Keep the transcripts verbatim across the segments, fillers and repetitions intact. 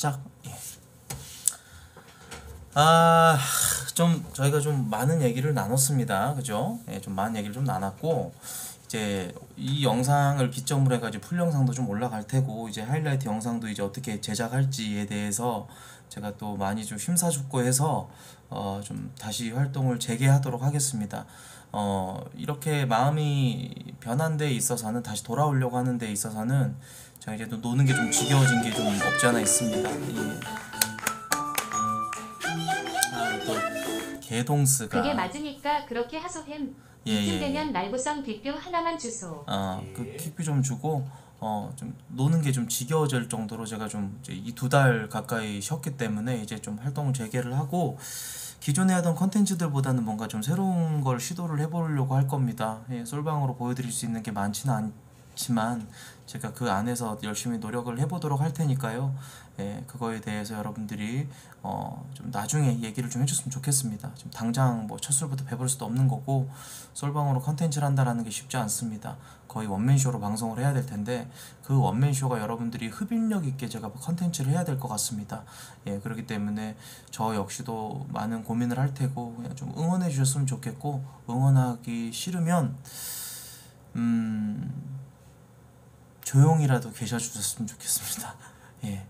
살짝 예. 아, 좀 저희가 좀 많은 얘기를 나눴습니다. 그죠? 예, 좀 많은 얘기를 좀 나눴고 이제 이 영상을 기점으로 해가지고 풀 영상도 좀 올라갈 테고 이제 하이라이트 영상도 이제 어떻게 제작할지에 대해서 제가 또 많이 좀 심사숙고해서 어, 좀 다시 활동을 재개하도록 하겠습니다. 어, 이렇게 마음이 변한 데 있어서는 다시 돌아오려고 하는 데 있어서는 제가 이제 또 노는 게 좀 지겨워진 게 좀 없지 않아 있습니다. 예. 아, 또 개동스가 그게 맞으니까 그렇게 하소햄. 예, 이쯤 예, 되면 예. 날보성 빅뷰 하나만 주소. 어, 그 킥뷰 좀 주고 어, 좀 노는 게 좀 지겨워질 정도로 제가 좀 이 두 달 가까이 쉬었기 때문에 이제 좀 활동을 재개를 하고 기존에 하던 컨텐츠들보다는 뭔가 좀 새로운 걸 시도를 해보려고 할 겁니다. 예, 솔방으로 보여드릴 수 있는 게 많지는 않지만 제가 그 안에서 열심히 노력을 해보도록 할 테니까요. 예, 그거에 대해서 여러분들이 어, 좀 나중에 얘기를 좀 해줬으면 좋겠습니다. 지금 당장 뭐 첫 술부터 배볼 수도 없는 거고 솔방으로 컨텐츠를 한다라는 게 쉽지 않습니다. 거의 원맨쇼로 방송을 해야 될 텐데 그 원맨쇼가 여러분들이 흡입력 있게 제가 컨텐츠를 해야 될 것 같습니다. 예, 그렇기 때문에 저 역시도 많은 고민을 할 테고 그냥 좀 응원해 주셨으면 좋겠고 응원하기 싫으면 음 조용히라도 계셔 주셨으면 좋겠습니다. 예.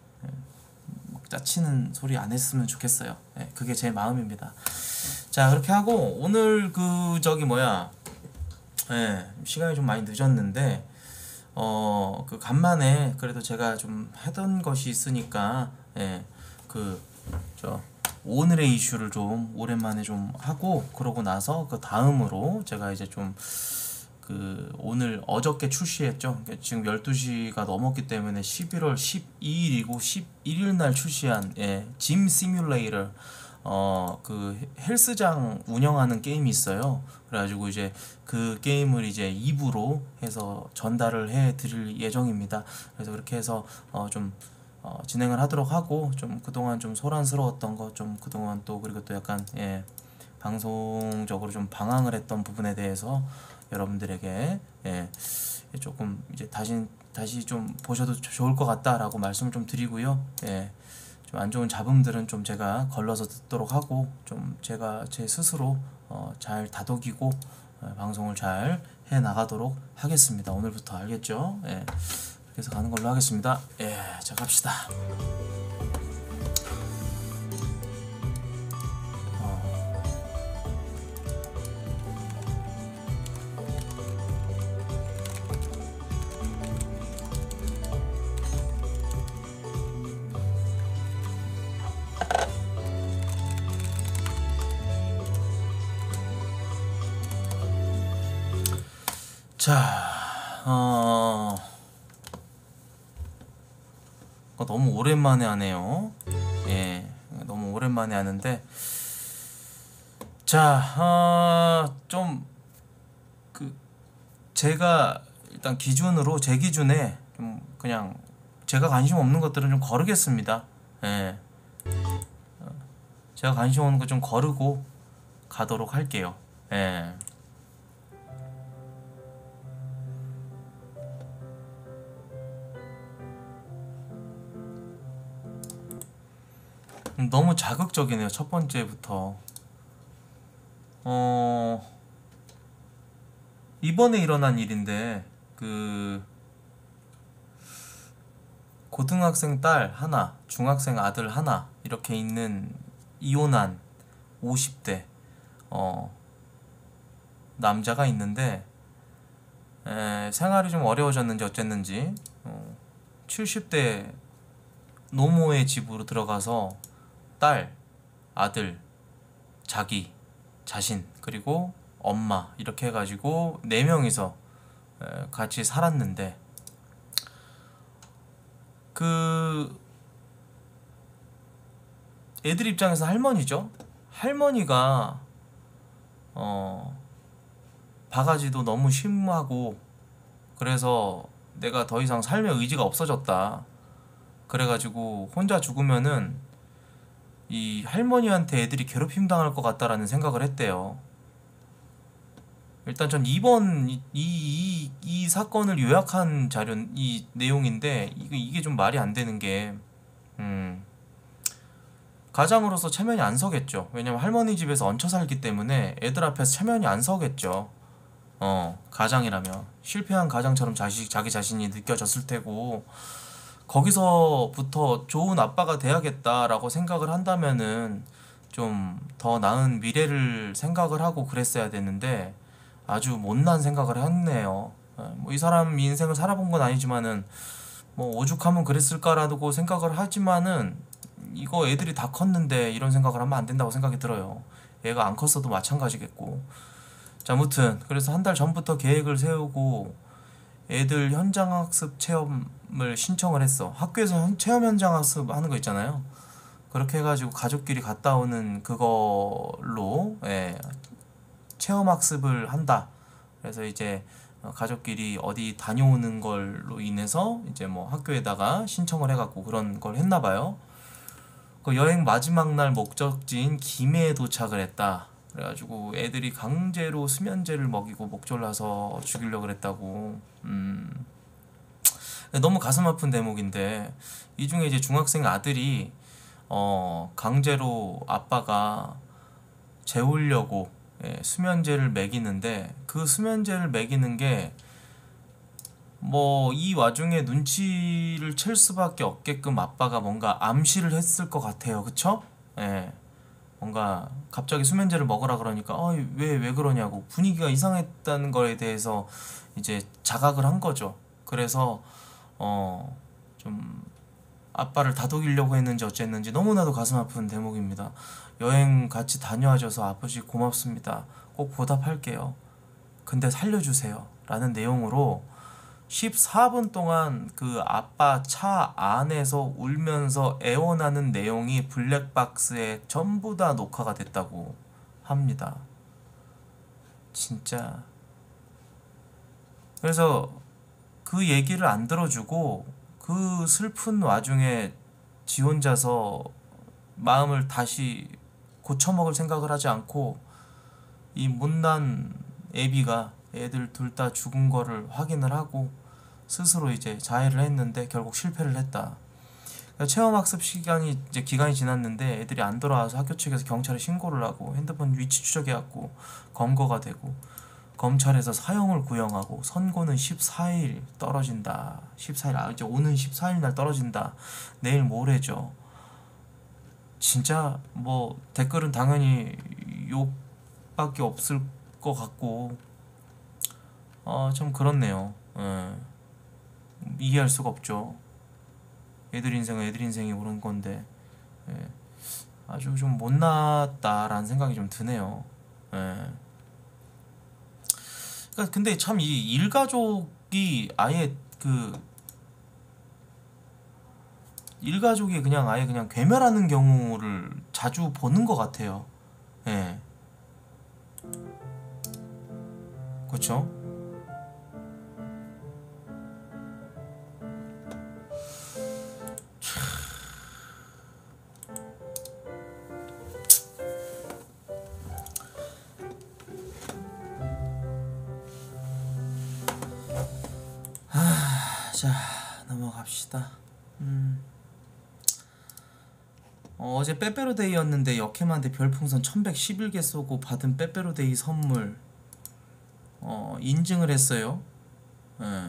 짜치는 소리 안 했으면 좋겠어요. 예, 그게 제 마음입니다. 자, 그렇게 하고 오늘 그 저기 뭐야 예, 시간이 좀 많이 늦었는데 어, 그 간만에 그래도 제가 좀 하던 것이 있으니까 예, 그 저 오늘의 이슈를 좀 오랜만에 좀 하고 그러고 나서 그 다음으로 제가 이제 좀 그 오늘 어저께 출시했죠. 지금 열두 시가 넘었기 때문에 십일월 십이일이고 십일일 날 출시한 예, 짐 시뮬레이터 어 그 헬스장 운영하는 게임이 있어요. 그래가지고 이제 그 게임을 이제 이 부로 해서 전달을 해 드릴 예정입니다. 그래서 그렇게 해서 어 좀 어 진행을 하도록 하고 좀 그동안 좀 소란스러웠던 거 좀 그동안 또 그리고 또 약간 예 방송적으로 좀 방황을 했던 부분에 대해서 여러분들에게 예, 조금 이제 다시 다시 좀 보셔도 좋을 것 같다라고 말씀을 좀 드리고요. 예, 좀 안 좋은 잡음들은 좀 제가 걸러서 듣도록 하고 좀 제가 제 스스로 어, 잘 다독이고 어, 방송을 잘 해 나가도록 하겠습니다. 오늘부터 알겠죠? 예, 그래서 가는 걸로 하겠습니다. 예, 자 갑시다. 자, 어, 어, 너무 오랜만에 하네요. 예, 너무 오랜만에 하는데, 자, 어, 좀, 그, 제가 일단 기준으로, 제 기준에 좀 그냥 제가 관심 없는 것들은 좀 거르겠습니다. 예, 제가 관심 없는 거 좀 거르고 가도록 할게요. 예. 너무 자극적이네요. 첫 번째부터 어 이번에 일어난 일인데 그 고등학생 딸 하나, 중학생 아들 하나 이렇게 있는 이혼한 오십 대 어 남자가 있는데 에, 생활이 좀 어려워졌는지 어쨌는지 어, 칠십 대 노모의 집으로 들어가서 딸, 아들, 자기, 자신, 그리고 엄마 이렇게 해가지고 네 명이서 같이 살았는데 그 애들 입장에서 할머니죠. 할머니가 어 바가지도 너무 심하고 그래서 내가 더 이상 삶의 의지가 없어졌다. 그래가지고 혼자 죽으면은 이 할머니한테 애들이 괴롭힘 당할 것 같다라는 생각을 했대요. 일단 전 이번 이, 이, 이 사건을 요약한 자료 이 내용인데 이게, 이게 좀 말이 안 되는 게 음, 가장으로서 체면이 안 서겠죠. 왜냐면 할머니 집에서 얹혀 살기 때문에 애들 앞에서 체면이 안 서겠죠. 어, 가장이라면 실패한 가장처럼 자식, 자기 자신이 느껴졌을 테고, 거기서부터 좋은 아빠가 돼야겠다라고 생각을 한다면은 좀 더 나은 미래를 생각을 하고 그랬어야 되는데 아주 못난 생각을 했네요. 뭐 이 사람 인생을 살아본 건 아니지만은 뭐 오죽하면 그랬을까라고 생각을 하지만은 이거 애들이 다 컸는데 이런 생각을 하면 안 된다고 생각이 들어요. 얘가 안 컸어도 마찬가지겠고. 자, 아무튼 그래서 한 달 전부터 계획을 세우고 애들 현장학습 체험을 신청을 했어. 학교에서 현- 체험 현장학습 하는 거 있잖아요. 그렇게 해가지고 가족끼리 갔다 오는 그걸로, 예, 체험학습을 한다. 그래서 이제 어, 가족끼리 어디 다녀오는 걸로 인해서 이제 뭐 학교에다가 신청을 해갖고 그런 걸 했나 봐요. 그 여행 마지막 날 목적지인 김해에 도착을 했다. 그래가지고 애들이 강제로 수면제를 먹이고 목졸라서 죽이려고 그랬다고. 음, 너무 가슴 아픈 대목인데, 이 중에 이제 중학생 아들이 어 강제로 아빠가 재우려고, 예, 수면제를 먹이는데, 그 수면제를 먹이는 게 뭐 이 와중에 눈치를 챌 수밖에 없게끔 아빠가 뭔가 암시를 했을 것 같아요. 그쵸? 예. 뭔가 갑자기 수면제를 먹으라 그러니까 어, 왜, 왜 그러냐고 분위기가 이상했다는 거에 대해서 이제 자각을 한 거죠. 그래서 어, 좀 아빠를 다독이려고 했는지 어쨌는지 너무나도 가슴 아픈 대목입니다. 여행 같이 다녀와줘서 아버지 고맙습니다. 꼭 보답할게요. 근데 살려주세요. 라는 내용으로 십사 분 동안 그 아빠 차 안에서 울면서 애원하는 내용이 블랙박스에 전부 다 녹화가 됐다고 합니다. 진짜. 그래서 그 얘기를 안 들어주고 그 슬픈 와중에 지 혼자서 마음을 다시 고쳐먹을 생각을 하지 않고 이 못난 애비가 애들 둘 다 죽은 거를 확인을 하고 스스로 이제 자해를 했는데 결국 실패를 했다. 그러니까 체험학습 시간이 이제 기간이 지났는데 애들이 안 돌아와서 학교 측에서 경찰에 신고를 하고 핸드폰 위치 추적해갖고 검거가 되고 검찰에서 사형을 구형하고 선고는 십사 일 떨어진다. 십사 일, 아 이제 오는 십사 일 날 떨어진다. 내일 모레죠. 진짜 뭐 댓글은 당연히 욕밖에 없을 것 같고 어 좀 그렇네요. 예. 이해할 수가 없죠. 애들 인생은 애들 인생이 그런 건데, 예. 아주 좀 못났다라는 생각이 좀 드네요. 예. 그러니까 근데 참 이 일가족이 아예 그 일가족이 그냥 아예 그냥 괴멸하는 경우를 자주 보는 것 같아요. 예. 그렇죠? 자, 넘어갑시다. 음. 어, 어제 빼빼로데이였는데 역캠한테 별풍선 천백십일 개 쏘고 받은 빼빼로데이 선물 어, 인증을 했어요. 예.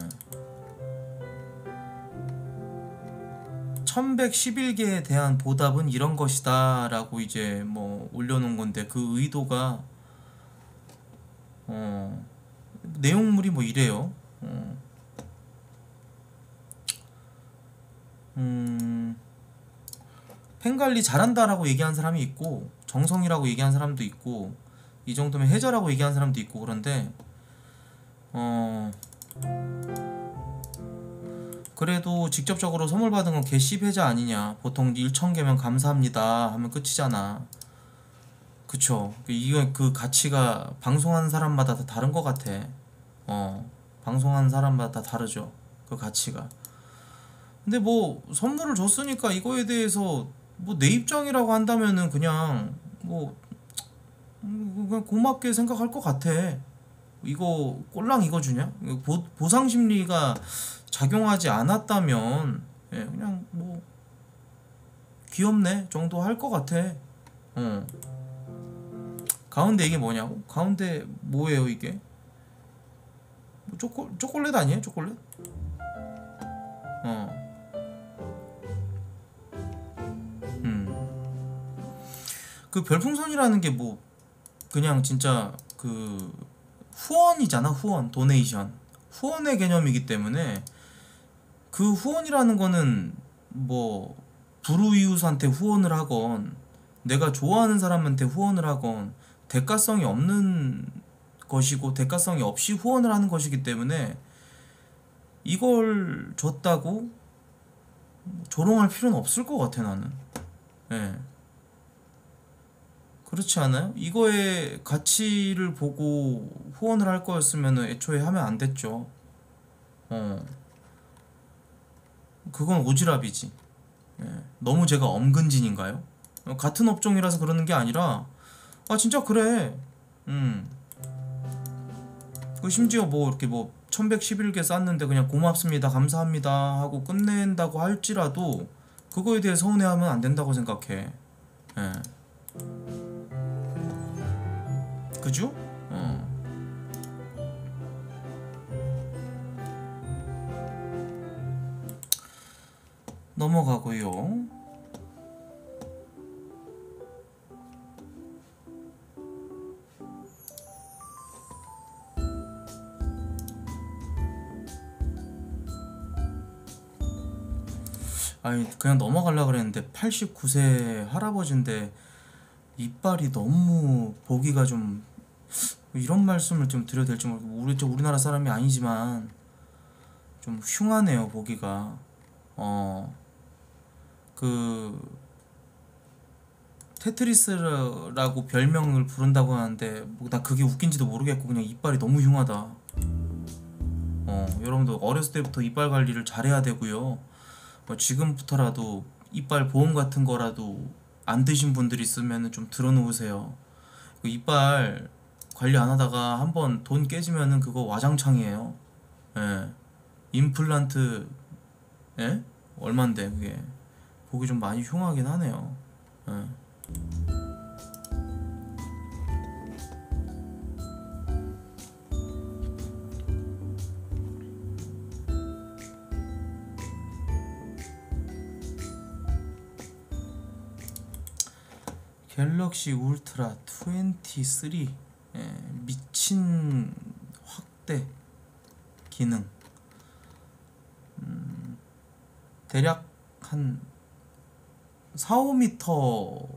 천백십일 개에 대한 보답은 이런 것이다 라고 이제 뭐 올려놓은 건데, 그 의도가 어, 내용물이 뭐 이래요. 어. 음, 팬관리 잘한다라고 얘기한 사람이 있고 정성이라고 얘기한 사람도 있고 이 정도면 해자라고 얘기한 사람도 있고, 그런데 어 그래도 직접적으로 선물 받은 건 개씹 해자 아니냐. 보통 천 개면 감사합니다 하면 끝이잖아. 그쵸. 이거 그 가치가 방송하는 사람마다 다 다른 것 같아. 어 방송하는 사람마다 다 다르죠, 그 가치가. 근데 뭐 선물을 줬으니까 이거에 대해서 뭐 내 입장이라고 한다면은 그냥 뭐 음, 그냥 고맙게 생각할 것 같아. 이거 꼴랑 이거 주냐? 보, 보상 심리가 작용하지 않았다면, 예, 그냥 뭐 귀엽네 정도 할 것 같아. 어. 가운데 이게 뭐냐고? 가운데 뭐예요 이게? 뭐 초콜 초콜릿 아니에요? 초콜릿? 어. 음. 그 별풍선이라는 게 뭐 그냥 진짜 그 후원이잖아. 후원, 도네이션. 후원의 개념이기 때문에 그 후원이라는 거는 뭐 불우이웃한테 후원을 하건 내가 좋아하는 사람한테 후원을 하건 대가성이 없는 것이고 대가성이 없이 후원을 하는 것이기 때문에 이걸 줬다고 조롱할 필요는 없을 것 같아 나는. 예. 그렇지 않아요? 이거의 가치를 보고 후원을 할 거였으면 애초에 하면 안 됐죠. 어. 그건 오지랖이지. 예. 너무 제가 엄근진인가요? 어, 같은 업종이라서 그러는 게 아니라 아 진짜 그래. 음. 그 심지어 뭐 이렇게 뭐 천백십일 개 쌌는데 그냥 고맙습니다 감사합니다 하고 끝낸다고 할지라도 그거에 대해 서운해하면 안 된다고 생각해. 예. 그죠? 어. 넘어가고요. 아니 그냥 넘어가려고 그랬는데 팔십구 세 할아버지인데 이빨이 너무 보기가 좀 이런 말씀을 좀 드려야 될지 모르겠고 우리 저 우리나라 사람이 아니지만 좀 흉하네요 보기가. 어 그 테트리스라고 별명을 부른다고 하는데 뭐 나 그게 웃긴지도 모르겠고 그냥 이빨이 너무 흉하다. 어 여러분도 어렸을 때부터 이빨 관리를 잘해야 되고요. 뭐 지금부터라도 이빨 보험 같은 거라도 안 드신 분들 있으면 좀 들어놓으세요. 그 이빨 관리 안 하다가 한번 돈 깨지면은 그거 와장창이에요. 예. 임플란트 예? 얼만데 그게. 보기 좀 많이 흉하긴 하네요. 예. 갤럭시 울트라 이십삼 예, 미친 확대 기능. 음, 대략 한 사, 오 미터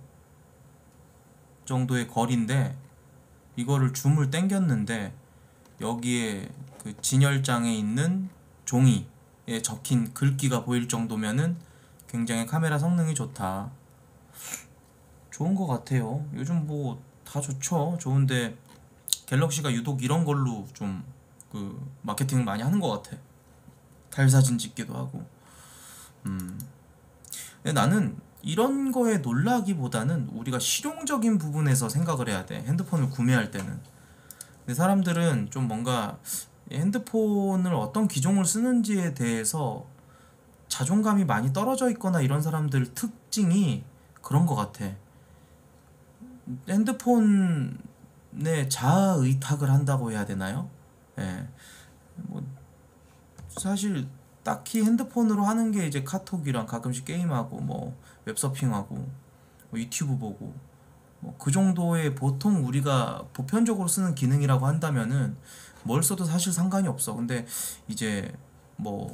정도의 거리인데 이거를 줌을 당겼는데 여기에 그 진열장에 있는 종이에 적힌 글귀가 보일 정도면은 굉장히 카메라 성능이 좋다. 좋은 것 같아요. 요즘 뭐 다 좋죠. 좋은데 갤럭시가 유독 이런 걸로 좀 그 마케팅을 많이 하는 것 같아. 달사진 찍기도 하고. 음. 근데 나는 이런 거에 놀라기보다는 우리가 실용적인 부분에서 생각을 해야 돼. 핸드폰을 구매할 때는. 근데 사람들은 좀 뭔가 핸드폰을 어떤 기종을 쓰는지에 대해서 자존감이 많이 떨어져 있거나 이런 사람들 특징이 그런 것 같아. 핸드폰에 자아 의탁을 한다고 해야 되나요? 예. 뭐 사실 딱히 핸드폰으로 하는 게 이제 카톡이랑 가끔씩 게임하고 뭐 웹서핑하고 뭐 유튜브 보고 뭐 그 정도의 보통 우리가 보편적으로 쓰는 기능이라고 한다면은 뭘 써도 사실 상관이 없어. 근데 이제 뭐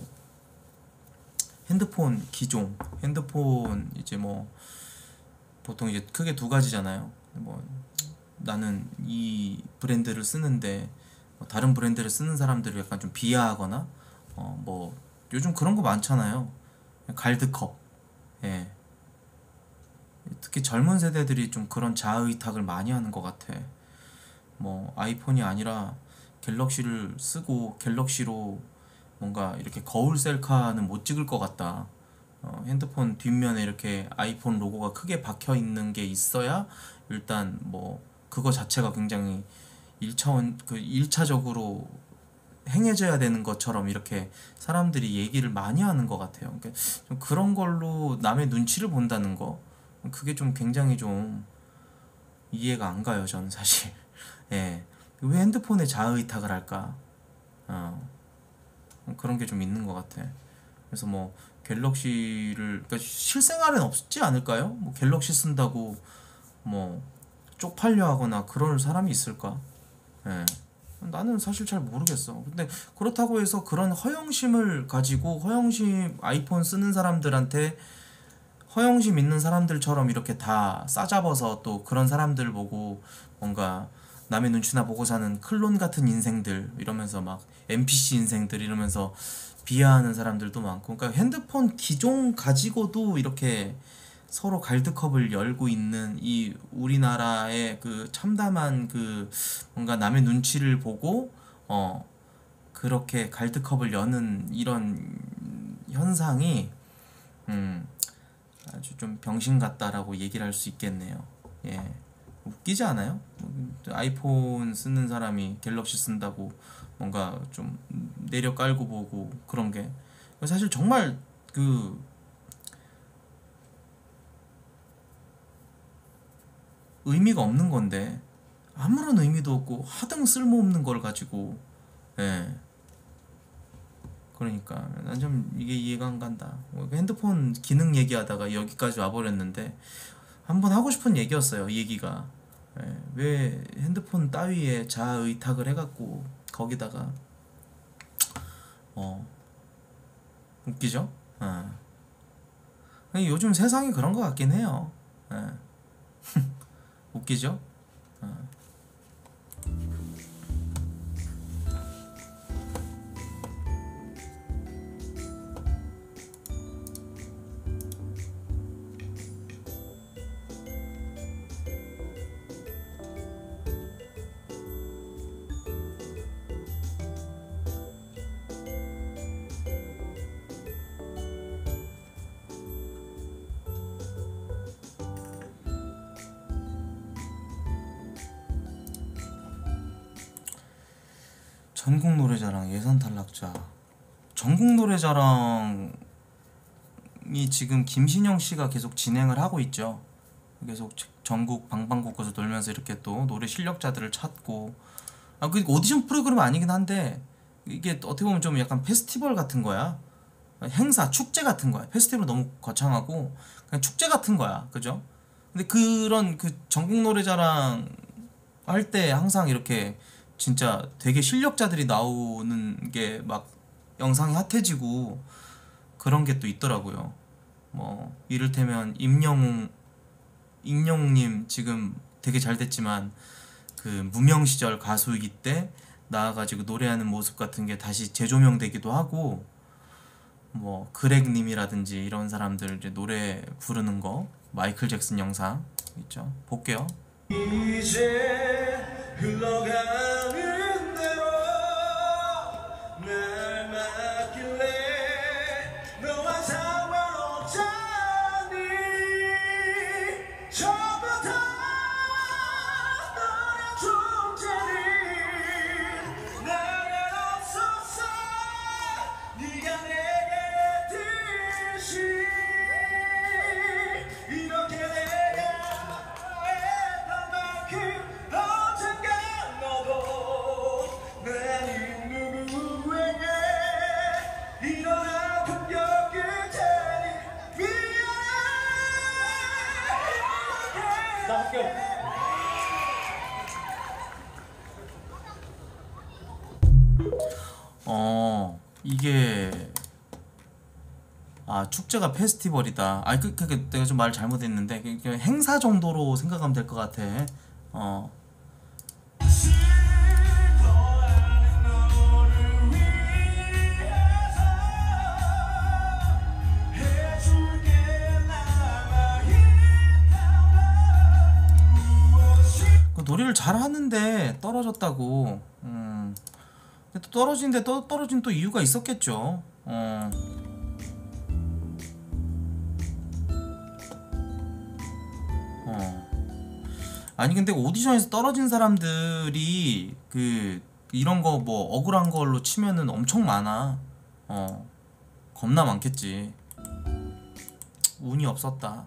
핸드폰 기종, 핸드폰 이제 뭐 보통 이제 크게 두 가지잖아요. 뭐 나는 이 브랜드를 쓰는데 뭐 다른 브랜드를 쓰는 사람들을 약간 좀 비하하거나 어 뭐 요즘 그런 거 많잖아요. 갈드컵. 예. 특히 젊은 세대들이 좀 그런 자아의탁을 많이 하는 것 같아. 뭐 아이폰이 아니라 갤럭시를 쓰고 갤럭시로 뭔가 이렇게 거울 셀카는 못 찍을 것 같다. 어, 핸드폰 뒷면에 이렇게 아이폰 로고가 크게 박혀 있는 게 있어야 일단 뭐 그거 자체가 굉장히 일 차원 그 일 차적으로 행해져야 되는 것처럼 이렇게 사람들이 얘기를 많이 하는 것 같아요. 그러니까 좀 그런 걸로 남의 눈치를 본다는 거, 그게 좀 굉장히 좀 이해가 안 가요, 저는 사실. 예. 왜 핸드폰에 자아의탁을 할까? 어. 그런 게 좀 있는 것 같아. 그래서 뭐 갤럭시를, 그러니까 실생활엔 없지 않을까요? 뭐 갤럭시 쓴다고 뭐 쪽팔려 하거나 그럴 사람이 있을까? 예. 나는 사실 잘 모르겠어. 근데 그렇다고 해서 그런 허영심을 가지고 허영심 아이폰 쓰는 사람들한테 허영심 있는 사람들처럼 이렇게 다 싸잡아서 또 그런 사람들 보고 뭔가 남의 눈치나 보고 사는 클론 같은 인생들 이러면서 막 엔피씨 인생들 이러면서 비하하는 사람들도 많고, 그러니까 핸드폰 기종 가지고도 이렇게 서로 갈드컵을 열고 있는 이 우리나라의 그 참담한 그 뭔가 남의 눈치를 보고 어 그렇게 갈드컵을 여는 이런 현상이 음 아주 좀 병신 같다라고 얘기를 할 수 있겠네요. 예. 웃기지 않아요? 아이폰 쓰는 사람이 갤럭시 쓴다고 뭔가 좀 내려 깔고 보고 그런 게 사실 정말 그 의미가 없는 건데, 아무런 의미도 없고 하등 쓸모없는 걸 가지고. 예. 그러니까 난 좀 이게 이해가 안 간다. 핸드폰 기능 얘기하다가 여기까지 와버렸는데 한번 하고 싶은 얘기였어요, 이 얘기가. 예. 왜 핸드폰 따위에 자의탁을 해갖고 거기다가 어 웃기죠? 예. 요즘 세상이 그런 것 같긴 해요. 예. 웃기죠? 어. 전국 노래자랑 예선 탈락자. 전국 노래자랑이 지금 김신영 씨가 계속 진행을 하고 있죠. 계속 전국 방방곡곡에서 돌면서 이렇게 또 노래 실력자들을 찾고, 아, 그 오디션 프로그램 아니긴 한데 이게 어떻게 보면 좀 약간 페스티벌 같은 거야. 행사, 축제 같은 거야. 페스티벌 너무 거창하고 그냥 축제 같은 거야. 그죠? 근데 그런 그 전국 노래자랑 할 때 항상 이렇게 진짜 되게 실력자들이 나오는 게 막 영상이 핫해지고 그런 게 또 있더라고요. 뭐 이를테면 임영웅 임영웅님 지금 되게 잘 됐지만 그 무명 시절 가수이기 때 나와가지고 노래하는 모습 같은 게 다시 재조명되기도 하고, 뭐 그렉님이라든지 이런 사람들 이제 노래 부르는 거 마이클 잭슨 영상 있죠. 볼게요. 이제 흘러가는 대로 날 맡길래 너와 상관없자니 전부 다 너의 존재는 나는 없었어. 네가 내게 듯이 이렇게 내가 했던 만큼 언젠가 너도 나는 누구에게 이런 아픔 겪을 테니 미안해. 나 할게요. 어 이게 아 축제가 페스티벌이다. 아 그 그 내가 좀 말 잘못했는데 그, 그 행사 정도로 생각하면 될 것 같아. 어. 그 노래를 잘하는데 떨어졌다고. 음. 근데 또 떨어진데 또 떨어진 또 이유가 있었겠죠. 어. 어. 아니 근데 오디션에서 떨어진 사람들이 그 이런 거 뭐 억울한 걸로 치면은 엄청 많아. 어 겁나 많겠지. 운이 없었다.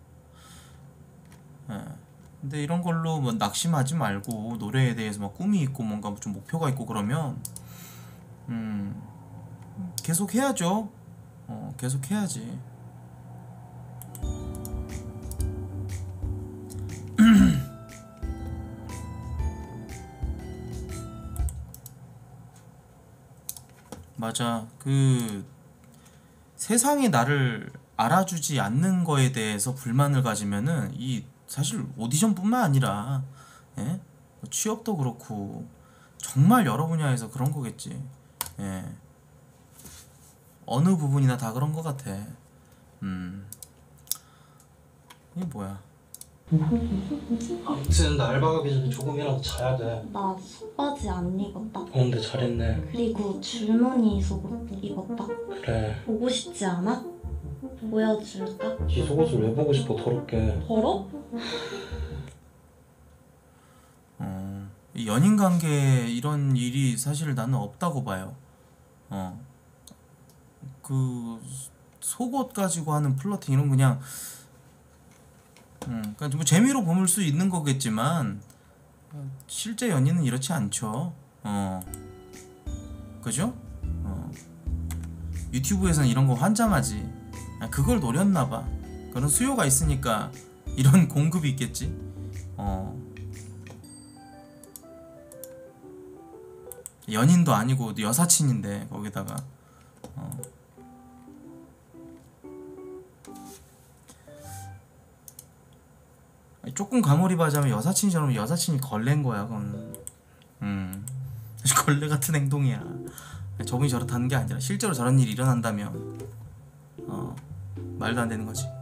예. 근데 이런 걸로 뭐 낙심하지 말고 노래에 대해서 막 꿈이 있고 뭔가 좀 목표가 있고 그러면 음 계속 해야죠. 어 계속 해야지. 맞아. 그 세상이 나를 알아주지 않는 거에 대해서 불만을 가지면은 이 사실 오디션뿐만 아니라 예? 뭐 취업도 그렇고 정말 여러 분야에서 그런 거겠지. 예. 어느 부분이나 다 그런 거 같아. 음. 이게 뭐야? 아무튼 나 알바 가기 전에 조금이라도 자야 돼. 나 속바지 안 입었다. 오는데 잘했네. 그리고 줄무늬 속옷 입었다. 그래. 보고 싶지 않아? 보여줄까? 네 속옷을 왜 보고 싶어 더럽게. 더러? 어. 이 연인 관계에 이런 일이 사실 나는 없다고 봐요. 어. 그 속옷 가지고 하는 플러팅 이런 그냥 음, 그러니까 뭐 재미로 보물 수 있는 거겠지만 어, 실제 연인은 이렇지 않죠. 어, 그죠? 어. 유튜브에서는 이런 거 환장하지. 아, 그걸 노렸나봐. 그런 수요가 있으니까 이런 공급이 있겠지. 어. 연인도 아니고 여사친인데 거기다가 어. 조금 가몰입하자면 여사친처럼 여사친이 걸레인 거야. 그건 음 걸레 같은 행동이야. 저분이 저렇다는 게 아니라 실제로 저런 일이 일어난다면 어 말도 안 되는 거지.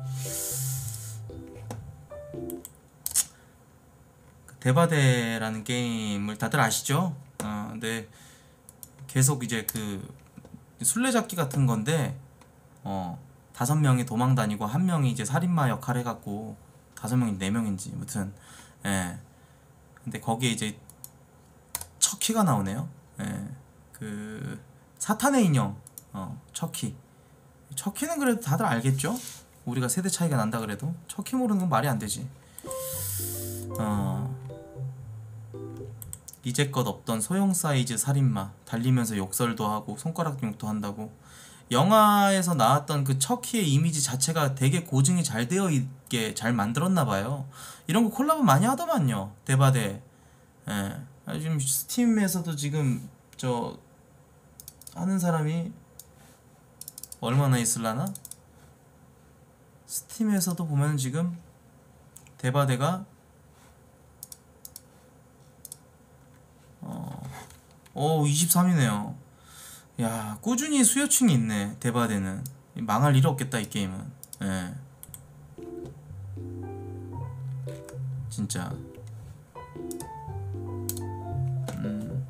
대바대라는 게임을 다들 아시죠? 어 근데 계속 이제 그 술래잡기 같은 건데 어 다섯 명이 도망 다니고 한 명이 이제 살인마 역할 해갖고 다섯 명인지 네 명인지 무튼 예. 근데 거기에 이제 척키가 나오네요. 예. 그 사탄의 인형 어 척키. 척키는 그래도 다들 알겠죠? 우리가 세대 차이가 난다 그래도 척키 모르는 건 말이 안 되지. 어 이제껏 없던 소형 사이즈 살인마 달리면서 욕설도 하고 손가락 욕도 한다고. 영화에서 나왔던 그 척키의 이미지 자체가 되게 고증이 잘 되어 있게 잘 만들었나봐요. 이런 거 콜라보 많이 하더만요. 대바대. 예. 아, 지금 스팀에서도 지금 저 하는 사람이 얼마나 있을라나? 스팀에서도 보면 지금 대바대가 어, 오 이십삼 위네요. 야 꾸준히 수요층이 있네. 대바대는 망할 일 없겠다 이 게임은. 예. 진짜. 음.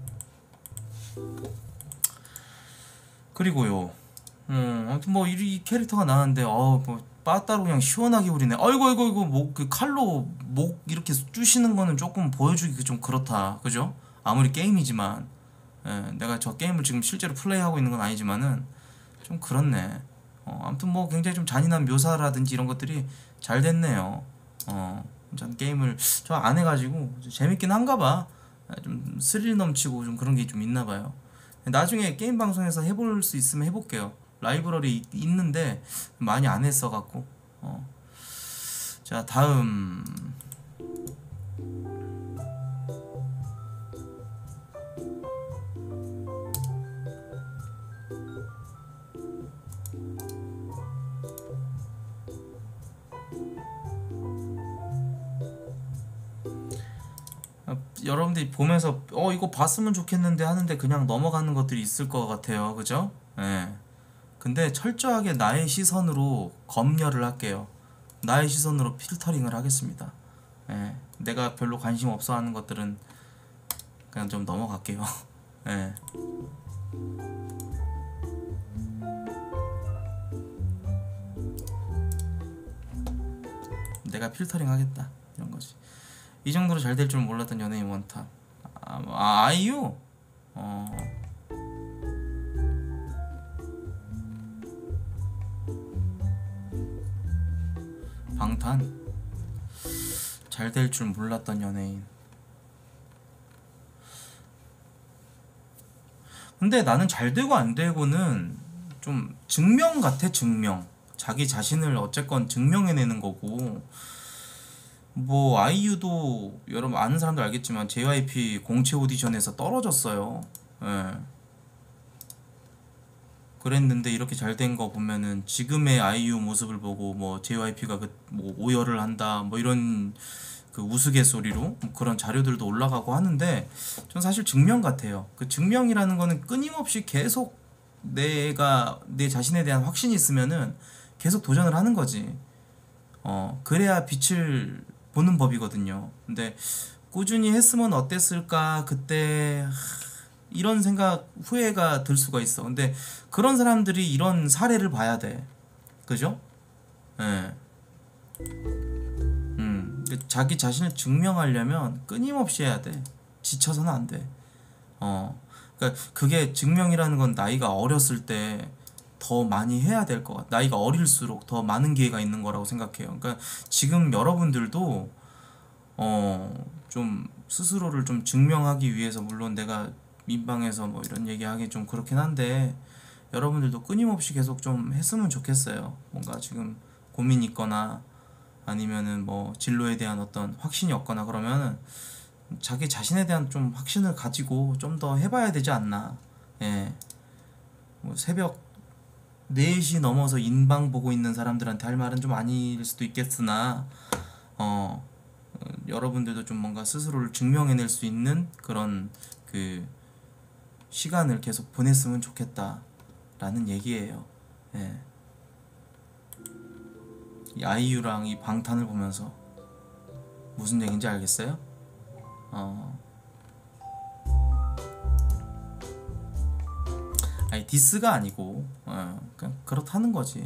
그리고요. 음, 아무튼 뭐 이 캐릭터가 나왔는데 어뭐 빠따로 그냥 시원하게 우리네. 아이고 아이고 이거 목 그 칼로 목 이렇게 쑤시는 거는 조금 보여주기 좀 그렇다. 그죠? 아무리 게임이지만. 예, 내가 저 게임을 지금 실제로 플레이하고 있는 건 아니지만은 좀 그렇네. 어, 아무튼 뭐 굉장히 좀 잔인한 묘사라든지 이런 것들이 잘 됐네요. 어, 전 게임을 저 안 해가지고 재밌긴 한가봐. 좀 스릴 넘치고 좀 그런 게 좀 있나봐요. 나중에 게임 방송에서 해볼 수 있으면 해볼게요. 라이브러리 있, 있는데 많이 안 했어갖고. 어. 자 다음. 여러분들이 보면서 어 이거 봤으면 좋겠는데 하는데 그냥 넘어가는 것들이 있을 것 같아요. 그죠? 예. 근데 철저하게 나의 시선으로 검열을 할게요. 나의 시선으로 필터링을 하겠습니다. 예. 내가 별로 관심 없어 하는 것들은 그냥 좀 넘어갈게요. 예. 내가 필터링 하겠다 이런 거지. 이 정도로 잘 될 줄 몰랐던 연예인 원탑. 아, 아 아이유? 어 방탄 잘 될 줄 몰랐던 연예인. 근데 나는 잘 되고 안 되고는 좀 증명 같아. 증명. 자기 자신을 어쨌건 증명해내는 거고. 뭐 아이유도 여러분 아는 사람들 알겠지만 제이와이피 공채 오디션에서 떨어졌어요. 예. 그랬는데 이렇게 잘 된 거 보면은 지금의 아이유 모습을 보고 뭐 제이와이피가 그 뭐 오열을 한다 뭐 이런 그 우스갯소리로 뭐 그런 자료들도 올라가고 하는데 전 사실 증명 같아요. 그 증명이라는 거는 끊임없이 계속 내가 내 자신에 대한 확신이 있으면은 계속 도전을 하는 거지. 어 그래야 빛을 보는 법이거든요. 근데 꾸준히 했으면 어땠을까 그때 하, 이런 생각 후회가 들 수가 있어. 근데 그런 사람들이 이런 사례를 봐야 돼. 그죠? 예. 음, 자기 자신을 증명하려면 끊임없이 해야 돼. 지쳐서는 안 돼. 어, 그러니까 그게 증명이라는 건 나이가 어렸을 때 더 많이 해야 될 것 같아. 나이가 어릴수록 더 많은 기회가 있는 거라고 생각해요. 그러니까 지금 여러분들도 어, 좀 스스로를 좀 증명하기 위해서 물론 내가 민방에서 뭐 이런 얘기하기 좀 그렇긴 한데 여러분들도 끊임없이 계속 좀 했으면 좋겠어요. 뭔가 지금 고민이 있거나 아니면은 뭐 진로에 대한 어떤 확신이 없거나 그러면은 자기 자신에 대한 좀 확신을 가지고 좀 더 해봐야 되지 않나. 예. 뭐 새벽 네 시 넘어서 인방 보고 있는 사람들한테 할 말은 좀 아닐 수도 있겠으나 어, 어 여러분들도 좀 뭔가 스스로를 증명해낼 수 있는 그런 그 시간을 계속 보냈으면 좋겠다라는 얘기예요. 예. 이 아이유랑 이 방탄을 보면서 무슨 얘기인지 알겠어요? 어. 아니 디스가 아니고 어, 그냥 그렇다는 거지.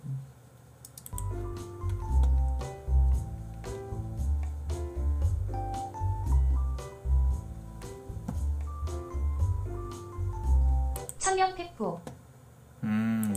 천명태포. 음.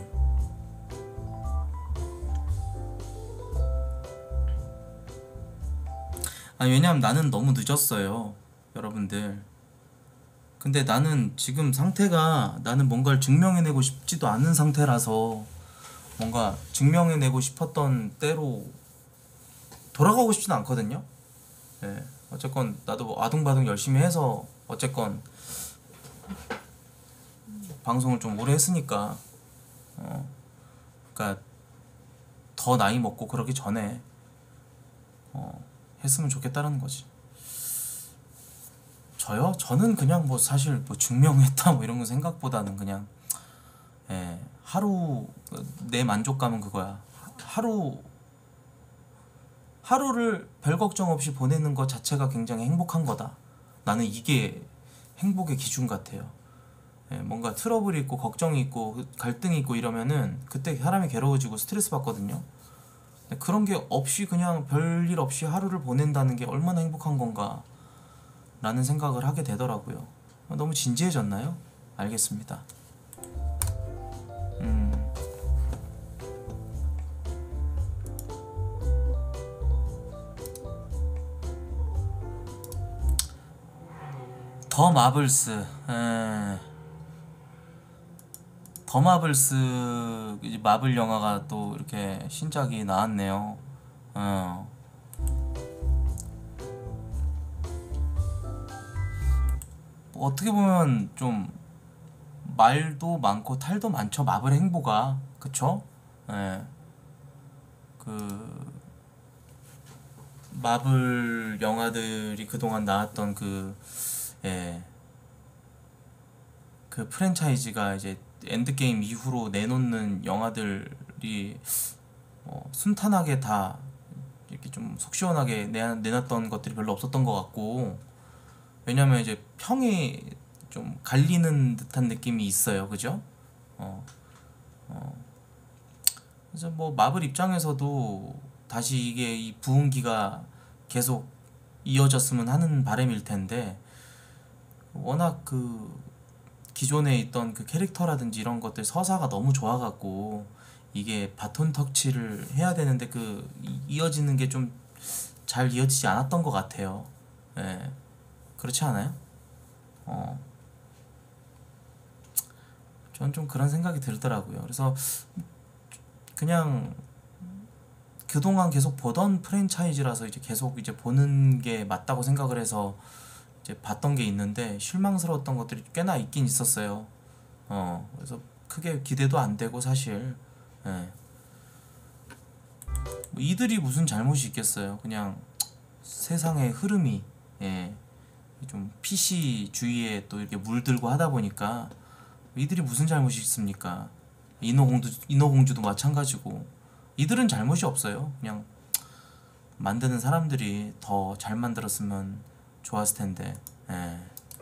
아니 왜냐면 나는 너무 늦었어요 여러분들. 근데 나는 지금 상태가 나는 뭔가를 증명해내고 싶지도 않은 상태라서 뭔가 증명해내고 싶었던 때로 돌아가고 싶지는 않거든요. 예. 어쨌건 나도 아둥바둥 열심히 해서 어쨌건 방송을 좀 오래 했으니까 어 그러니까 더 나이 먹고 그러기 전에 어 했으면 좋겠다라는 거지. 저요? 저는 그냥 뭐 사실 뭐 증명했다 뭐 이런 거 생각보다는 그냥 예, 하루 내 만족감은 그거야. 하루 하루를 별 걱정 없이 보내는 것 자체가 굉장히 행복한 거다. 나는 이게 행복의 기준 같아요. 예, 뭔가 트러블이 있고 걱정이 있고 갈등이 있고 이러면은 그때 사람이 괴로워지고 스트레스 받거든요. 근데 그런 게 없이 그냥 별일 없이 하루를 보낸다는 게 얼마나 행복한 건가 라는 생각을 하게 되더라고요. 너무 진지해졌나요? 알겠습니다. 음. 더 마블스 에... 더 마블스 이제 마블 영화가 또 이렇게 신작이 나왔네요. 어. 뭐 어떻게 보면 좀 말도 많고 탈도 많죠. 마블 행보가 그쵸? 예. 그 마블 영화들이 그동안 나왔던 그 예. 그 프랜차이즈가 이제 엔드게임 이후로 내놓는 영화들이 어, 순탄하게 다 이렇게 좀 속 시원하게 내, 내놨던 것들이 별로 없었던 것 같고 왜냐면 이제 평이 좀 갈리는 듯한 느낌이 있어요. 그죠? 어, 어. 그래서 뭐 마블 입장에서도 다시 이게 이 부흥기가 계속 이어졌으면 하는 바람일 텐데 워낙 그 기존에 있던 그 캐릭터라든지 이런 것들 서사가 너무 좋아갖고 이게 바톤 터치를 해야 되는데 그 이- 이어지는 게 좀 잘 이어지지 않았던 것 같아요. 예, 그렇지 않아요? 어, 전 좀 그런 생각이 들더라고요. 그래서 그냥 그동안 계속 보던 프랜차이즈라서 이제 계속 이제 보는 게 맞다고 생각을 해서 이제 봤던 게 있는데 실망스러웠던 것들이 꽤나 있긴 있었어요. 어, 그래서 크게 기대도 안 되고 사실 예. 뭐 이들이 무슨 잘못이 있겠어요. 그냥 세상의 흐름이 예. 좀 피씨 주의에 또 이렇게 물들고 하다 보니까 이들이 무슨 잘못이 있습니까? 인어공주, 인어공주도 마찬가지고 이들은 잘못이 없어요. 그냥 만드는 사람들이 더 잘 만들었으면 좋았을 텐데. 예.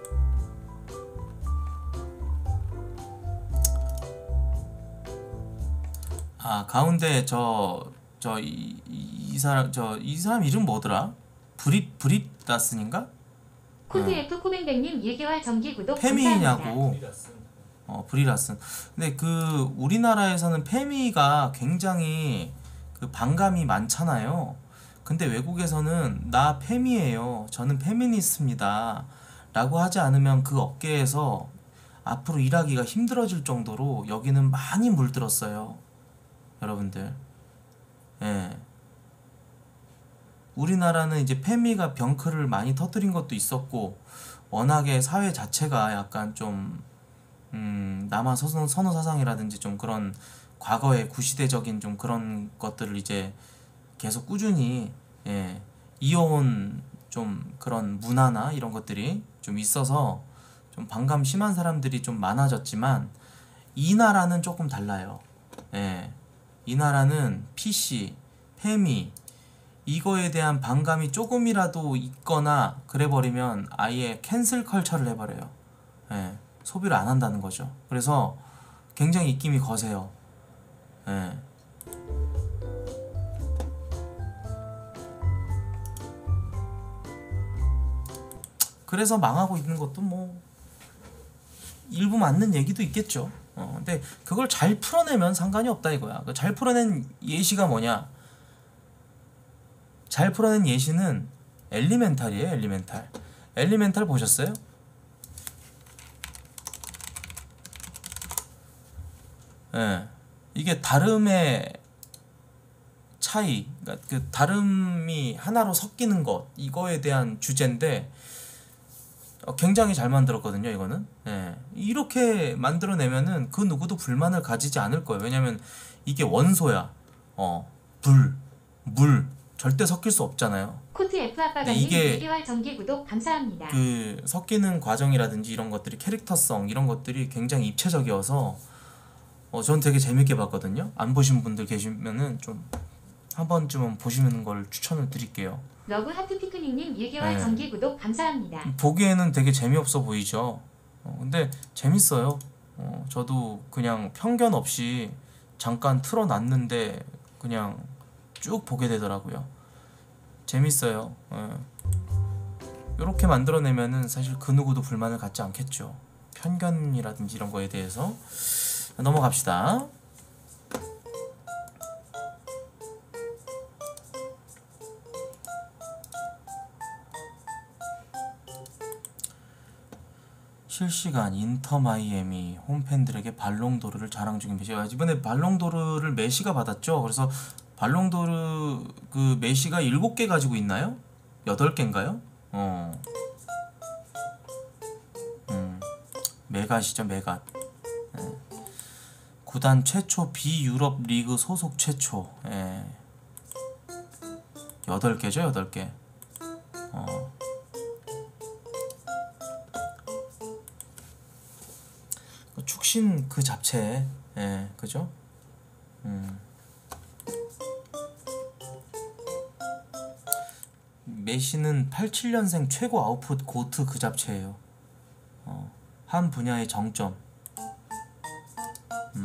아 가운데 저 저 이 이 사람 저 이 사람 이름 뭐더라? 브릿 브릿다슨인가? 코드 어. F 코뱅뱅님 일 개월 정기 구독 페미냐고. 감사합니다. 어 브리라슨. 근데 그 우리나라에서는 페미가 굉장히 그 반감이 많잖아요. 근데 외국에서는 나 페미예요. 저는 페미니스트입니다. 라고 하지 않으면 그 업계에서 앞으로 일하기가 힘들어질 정도로 여기는 많이 물들었어요. 여러분들. 예. 우리나라는 이제 페미가 병크를 많이 터뜨린 것도 있었고 워낙에 사회 자체가 약간 좀 음, 남한 선호, 선호 사상이라든지 좀 그런 과거의 구시대적인 좀 그런 것들을 이제 계속 꾸준히 예, 이어온 좀 그런 문화나 이런 것들이 좀 있어서 좀 반감 심한 사람들이 좀 많아졌지만 이 나라는 조금 달라요. 예, 이 나라는 피씨, 페미 이거에 대한 반감이 조금이라도 있거나 그래버리면 아예 캔슬 컬처를 해버려요. 예. 소비를 안 한다는 거죠. 그래서 굉장히 입김이 거세요. 예. 그래서 망하고 있는 것도 뭐 일부 맞는 얘기도 있겠죠. 어, 근데 그걸 잘 풀어내면 상관이 없다 이거야. 그 잘 풀어낸 예시가 뭐냐? 잘 풀어낸 예시는 엘리멘탈이에요. 엘리멘탈. 엘리멘탈 보셨어요? 예, 이게 다름의 차이, 그러니까 그 다름이 하나로 섞이는 것 이거에 대한 주제인데 어, 굉장히 잘 만들었거든요. 이거는 예, 이렇게 만들어내면은 그 누구도 불만을 가지지 않을 거예요. 왜냐면 이게 원소야. 어, 불, 물 절대 섞일 수 없잖아요. 코트 F 근데 아빠가님 이게 일 개월 정기 구독 감사합니다. 그 섞이는 과정이라든지 이런 것들이 캐릭터성 이런 것들이 굉장히 입체적이어서 어, 전 되게 재밌게 봤거든요. 안 보신 분들 계시면은 좀 한 번쯤은 보시는 걸 추천을 드릴게요. 러브 하트 피크닉님 일 개월 네. 정기 구독 감사합니다. 보기에는 되게 재미없어 보이죠. 어, 근데 재밌어요. 어, 저도 그냥 편견 없이 잠깐 틀어놨는데 그냥 쭉 보게 되더라고요. 재밌어요. 이렇게 만들어내면은 사실 그 누구도 불만을 갖지 않겠죠. 편견이라든지 이런 거에 대해서. 넘어갑시다. 실시간 인터 마이애미 홈팬들에게 발롱도르를 자랑 중입니다. 이번에 발롱도르를 메시가 받았죠. 그래서 발롱도르 그 메시가 일곱 개 가지고 있나요? 여덟 개인가요? 어. 음. 메갓이죠, 메갓. 예. 구단 최초 비유럽 리그 소속 최초. 예. 여덟 개죠, 여덟 개. 어. 축신 그 자체, 예, 그죠? 음. 메시는 팔십칠 년생 최고 아웃풋 고트 그 자체예요. 어, 한 분야의 정점. 음.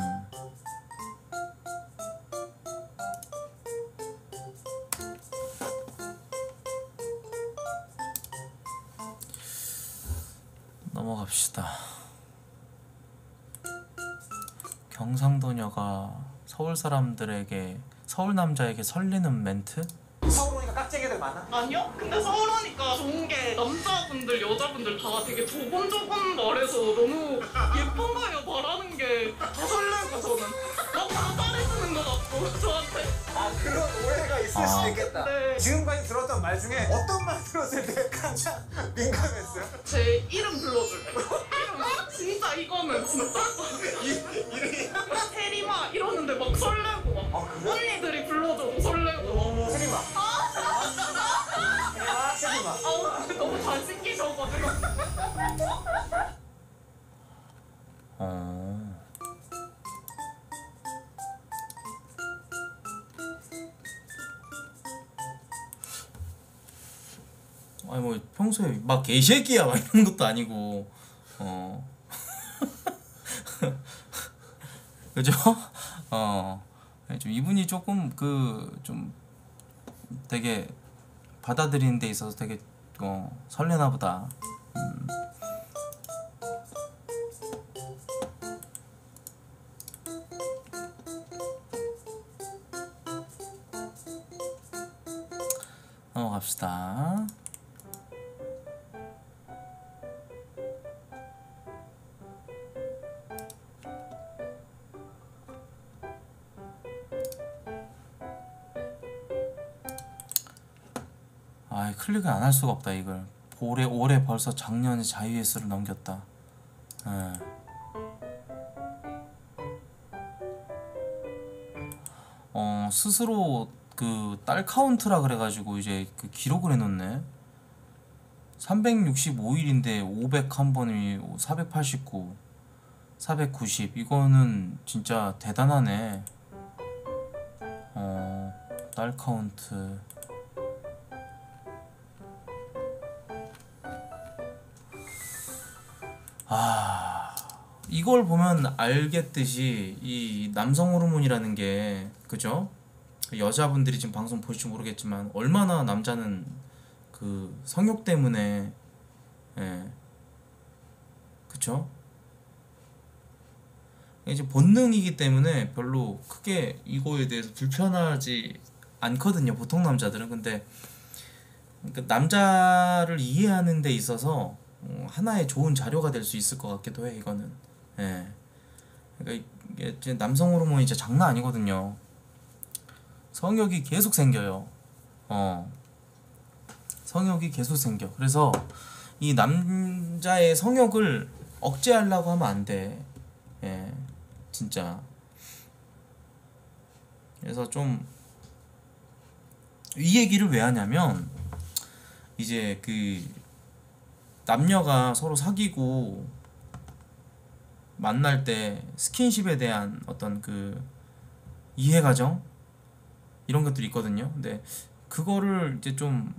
넘어갑시다. 경상도녀가 서울 사람들에게 서울 남자에게 설레는 멘트? 서울 오니까 깍쟁이들 많아? 아니요? 근데 서울 오니까 좋은 게 남자분들, 여자분들 다 되게 조곤조곤 말해서 너무 예쁜 거예요. 말하는 게 다 설레고 저는 막 다 잘해주는 것 같고 저한테. 아 그런 오해가 있을 아. 수도 있겠다. 네. 지금까지 들었던 말 중에 어떤 말 들었을 때 가장 민감했어요? 제 이름 불러줄 때. 이름 진짜 이거는 진짜 이름이 테리마 이러는데 막 설레고 막 아 그래? 언니들이 불러줘도 설레고. 세리마 아 세리마 아우 너무 잘생기셔가지고. 어. 아니 뭐 평소에 막 개새끼야 막 이런 것도 아니고 어 그죠? 어 좀 이분이 조금 그 좀 되게 받아들이는 데 있어서 되게 어 설레나 보다. 음. 넘어갑시다. 아, 클릭을 안 할 수가 없다 이걸. 올해 올해 벌써 작년에 자유의 수를 넘겼다. 예. 어 스스로 그 딸 카운트라 그래가지고 이제 그 기록을 해놓네. 삼백육십오 일인데 오백 한 번이 사백팔십구, 사백구십. 이거는 진짜 대단하네. 어, 딸 카운트. 아, 이걸 보면 알겠듯이 이 남성 호르몬이라는 게, 그죠? 여자분들이 지금 방송 보실지 모르겠지만 얼마나 남자는 그 성욕 때문에, 예, 그쵸? 이제 본능이기 때문에 별로 크게 이거에 대해서 불편하지 않거든요, 보통 남자들은. 근데 그 남자를 이해하는 데 있어서 어, 하나의 좋은 자료가 될 수 있을 것 같기도 해, 이거는. 예. 그러니까 이게 이제 남성 호르몬이 진짜 장난 아니거든요. 성욕이 계속 생겨요. 어. 성욕이 계속 생겨. 그래서 이 남자의 성욕을 억제하려고 하면 안 돼. 예. 진짜. 그래서 좀 이 얘기를 왜 하냐면, 이제 그 남녀가 서로 사귀고 만날 때 스킨십에 대한 어떤 그 이해가정 이런 것들이 있거든요. 근데 그거를 이제 좀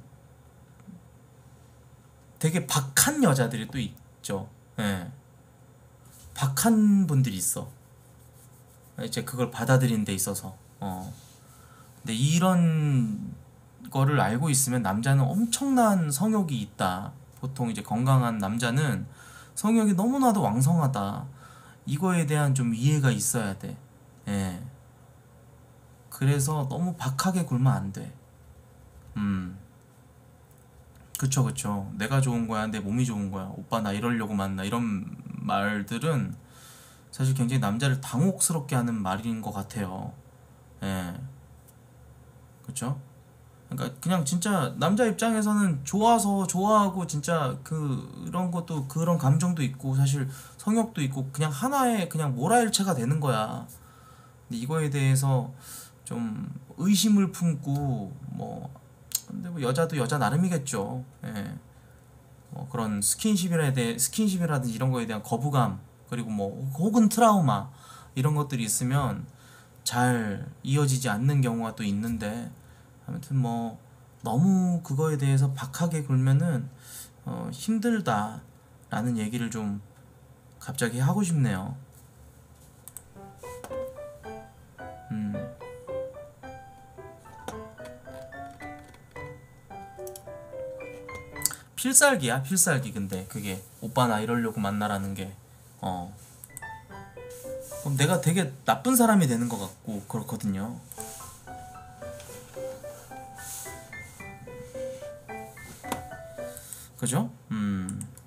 되게 박한 여자들이 또 있죠. 예. 박한 분들이 있어. 이제 그걸 받아들이는 데 있어서. 어. 근데 이런 거를 알고 있으면 남자는 엄청난 성욕이 있다. 보통 이제 건강한 남자는 성욕이 너무나도 왕성하다. 이거에 대한 좀 이해가 있어야 돼. 예. 그래서 너무 박하게 굴면 안 돼. 음. 그쵸, 그쵸. 내가 좋은 거야, 내 몸이 좋은 거야, 오빠 나 이러려고 만나, 이런 말들은 사실 굉장히 남자를 당혹스럽게 하는 말인 것 같아요. 예. 그쵸? 그러니까 그냥 진짜 남자 입장에서는 좋아서 좋아하고 진짜 그런 것도, 그런 감정도 있고 사실 성욕도 있고 그냥 하나의 그냥 모라일체가 되는 거야. 근데 이거에 대해서 좀 의심을 품고 뭐, 근데 뭐 여자도 여자 나름이겠죠. 예. 뭐 그런 스킨십이라 대 스킨십이라든지 이런 거에 대한 거부감, 그리고 뭐 혹은 트라우마 이런 것들이 있으면 잘 이어지지 않는 경우가 또 있는데, 아무튼 뭐 너무 그거에 대해서 박하게 굴면은 어, 힘들다라는 얘기를 좀 갑자기 하고 싶네요. 음. 필살기야, 필살기. 근데 그게 오빠 나 이러려고 만나라는 게 어. 그럼 내가 되게 나쁜 사람이 되는 것 같고 그렇거든요. 그죠? 음